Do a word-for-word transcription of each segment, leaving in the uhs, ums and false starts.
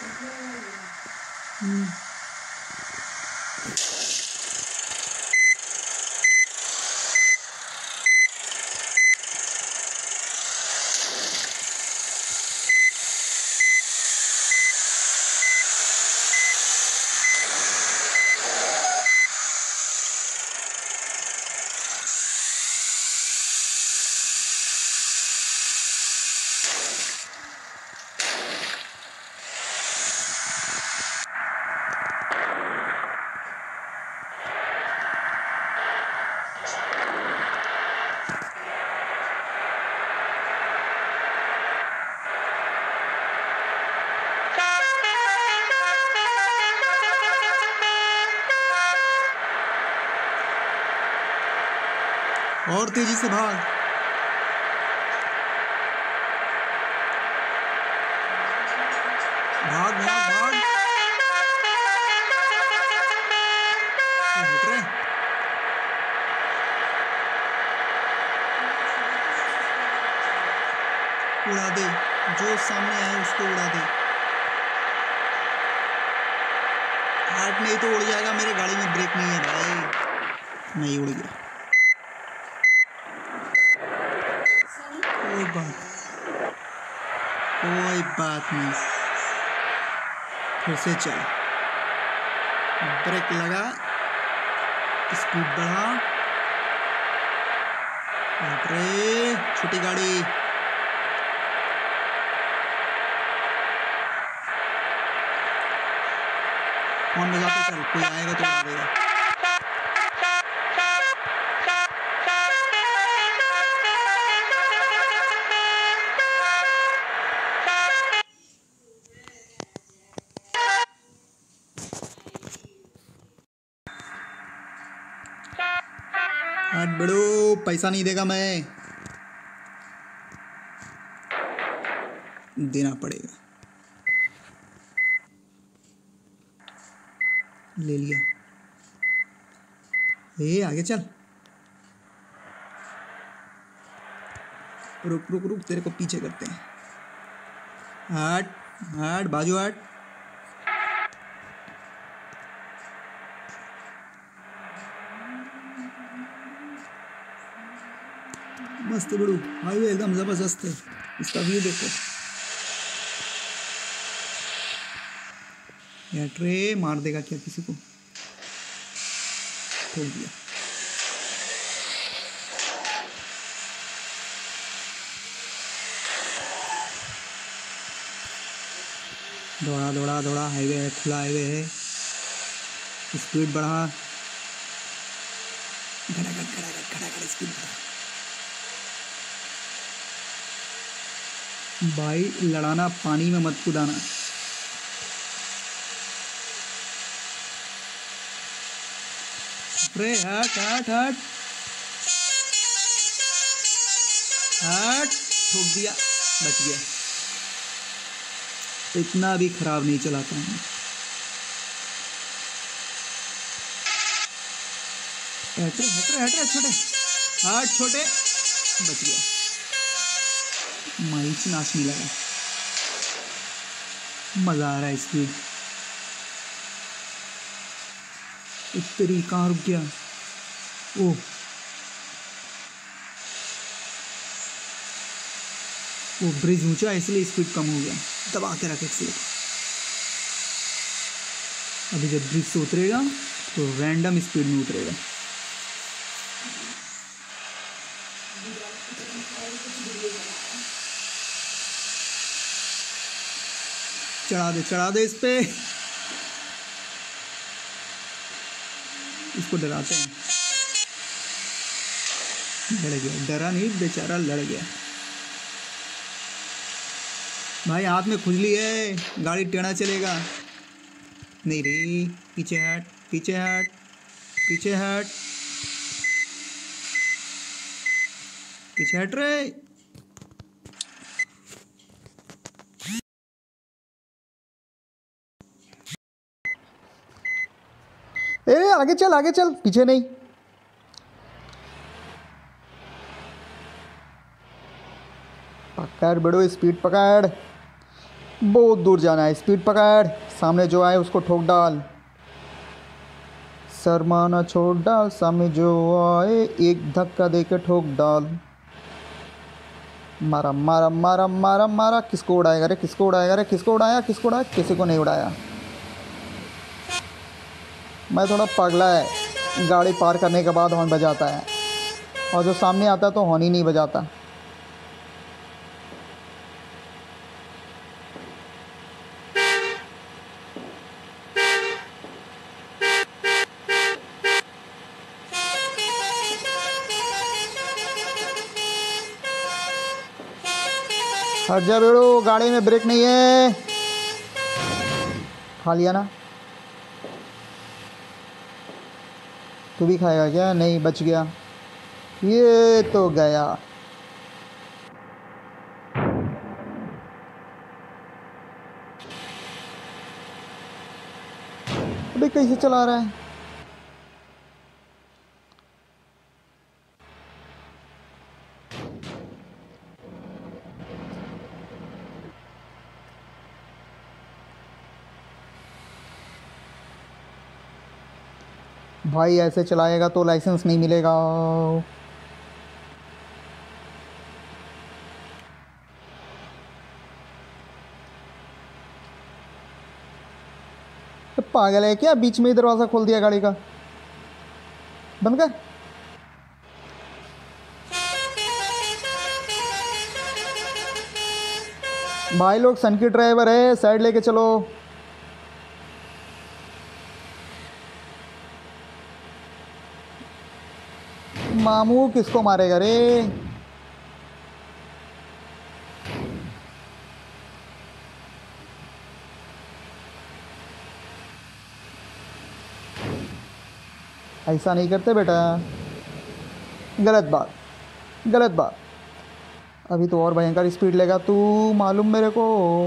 हम्म, और तेजी से भाग। भाग भाग भाग। ये हट रहे। उड़ा दे, जो सामने आए उसको उड़ा दे। हार्ट नहीं तो उड़ जाएगा। मेरे गाड़ी में ब्रेक नहीं है भाई। नहीं उड़ गया। कोई बात कोई बात नहीं। फिर से चल। ब्रेक लगा, स्पीड बढ़ा। अरे छोटी गाड़ी। फोन बजाते चल, कोई आएगा तो उड़ा देगा। हट बड़ो, पैसा नहीं देगा मैं। देना पड़ेगा। ले लिया। ए आगे चल। रुक रुक रुक, तेरे को पीछे करते हैं। हट हट, बाजू हट। मस्त बड़ू, हाईवे एकदम जबरदस्त है। इसका व्यू देखो। यार ट्रे मार देगा क्या किसी को? ठोक दिया। दौड़ा दौड़ा दौड़ा। हाईवे है, खुला हाईवे है। स्पीड बढ़ा। खड़ाखड़ खड़ाखड़ खड़ाखड़ स्पीड बढ़ा। भाई लड़ाना, पानी में मत कूदाना। अरे हट हट हट हट। ठोक दिया, बच गया। इतना भी खराब नहीं चलाता हूँ। हट रहे हट रहे हट रहे छोटे। हट छोटे, बच गया। माइच नाचने लगा। मजा आ रहा है इसकी। तेरी कहाँ रुक गया? ओह वो ब्रिज ऊंचा है इसलिए स्पीड कम हो गया। दबा के रख एक्सीलेटर। अभी जब ब्रिज से उतरेगा तो रैंडम स्पीड में उतरेगा। चढ़ा दे चढ़ा दे इस पे। इसको डराते हैं। लड़ गया। डरा नहीं बेचारा, लड़ गया। भाई हाथ में खुजली है, गाड़ी टेढ़ा चलेगा। नहीं रे, पीछे हट पीछे हट पीछे हट पीछे हट रे। ए आगे चल आगे चल, पीछे नहीं। पकड़ बड़ो, स्पीड पकड़। बहुत दूर जाना है, स्पीड पकड़, सामने जो आए उसको ठोक डाल, शर्माना छोड़ डाल, सामने जो आए एक धक्का दे के ठोक डाल। मारा मारा मारा मारा मारा, किसको उड़ाएगा रे, किसको उड़ाएगा रे, किसको उड़ाया, किसको उड़ाया, किसी को नहीं उड़ाया। मैं थोड़ा पगला है, गाड़ी पार करने के बाद हॉर्न बजाता है, और जो सामने आता है तो हॉर्न ही नहीं बजाता। हट जा बेड़ो, गाड़ी में ब्रेक नहीं है। खा लिया ना, तू भी खाएगा क्या? नहीं, बच गया, ये तो गया। अबे कैसे चला रहा है? भाई ऐसे चलाएगा तो लाइसेंस नहीं मिलेगा। तो पागल है क्या, बीच में ही दरवाज़ा खोल दिया गाड़ी का, बंद कर। भाई लोग, सन की ड्राइवर है, साइड लेके चलो। मामू किसको मारेगा रे? ऐसा नहीं करते बेटा, गलत बात, गलत बात। अभी तो और भयंकर स्पीड लेगा तू, मालूम मेरे को।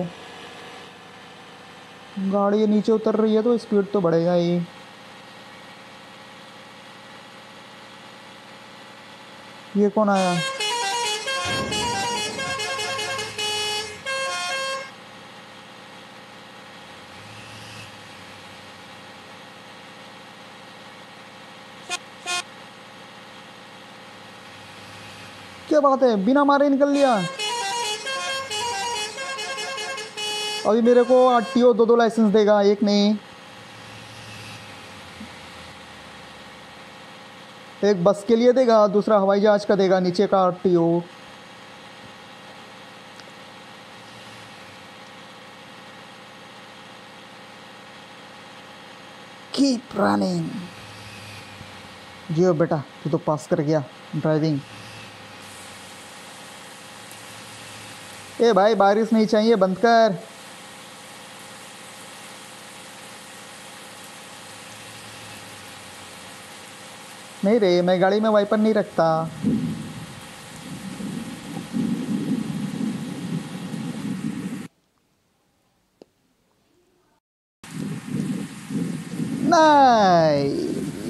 गाड़ी नीचे उतर रही है तो स्पीड तो बढ़ेगा ही। ये कौन आया? क्या बात है, बिना मारे निकल लिया। अभी मेरे को आरटीओ दो दो लाइसेंस देगा, एक नहीं। एक बस के लिए देगा, दूसरा हवाई जहाज का देगा, नीचे का आरटीओ। Keep running. जियो बेटा, तू तो पास कर गया ड्राइविंग। ए भाई, बारिश नहीं चाहिए, बंद कर। नहीं रे, मैं गाड़ी में वाइपर नहीं रखता। नहीं,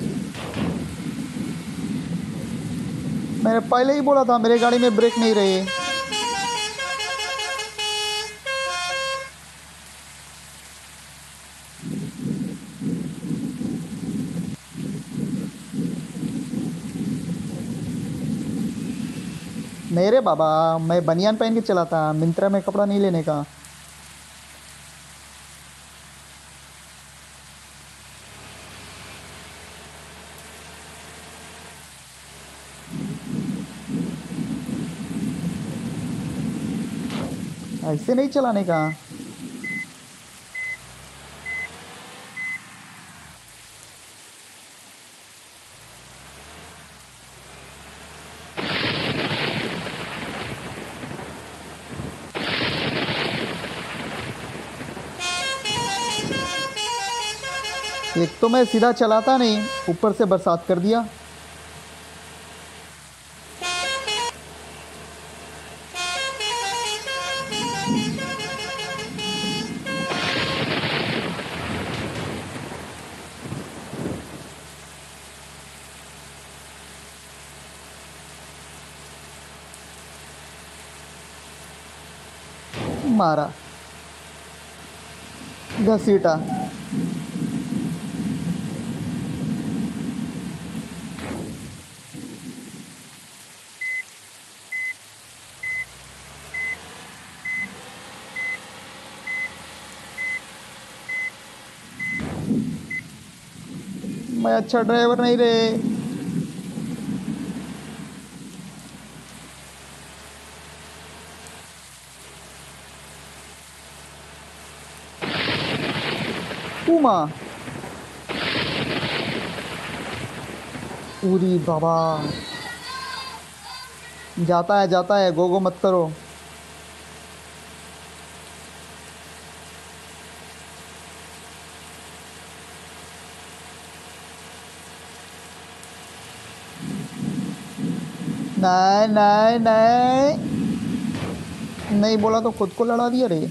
मैंने पहले ही बोला था मेरे गाड़ी में ब्रेक नहीं रहे। नहीं रे बाबा, मैं बनियान पहन के चला था, मिंत्रा में कपड़ा नहीं लेने का। ऐसे नहीं चलाने का। एक तो मैं सीधा चलाता नहीं, ऊपर से बरसात कर दिया। मारा। घसीटा। मैं अच्छा ड्राइवर नहीं रे। उमा पूरी बाबा। जाता है जाता है, गो गो मत करो। नहीं नहीं नहीं, नहीं बोला तो खुद को लड़ा दिया रे।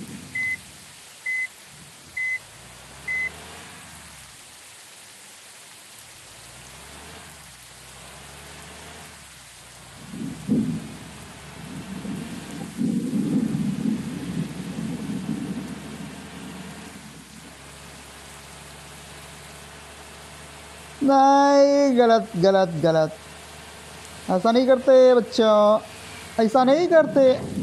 नहीं, गलत गलत गलत। ऐसा नहीं करते बच्चों, ऐसा नहीं करते।